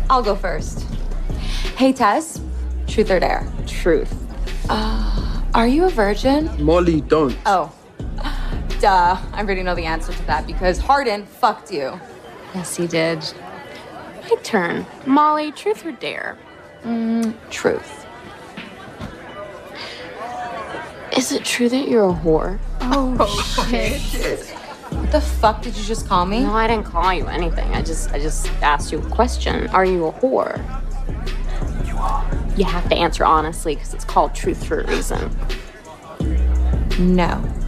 I'll go first. Hey, Tess. Truth or dare? Truth. Are you a virgin? Molly, don't. Oh. Duh. I already know the answer to that because Hardin fucked you. Yes, he did. My turn. Molly, truth or dare? Truth. Is it true that you're a whore? Oh, shit. What the fuck did you just call me? No, I didn't call you anything. I just asked you a question. Are you a whore? You are. You have to answer honestly because it's called truth for a reason. No.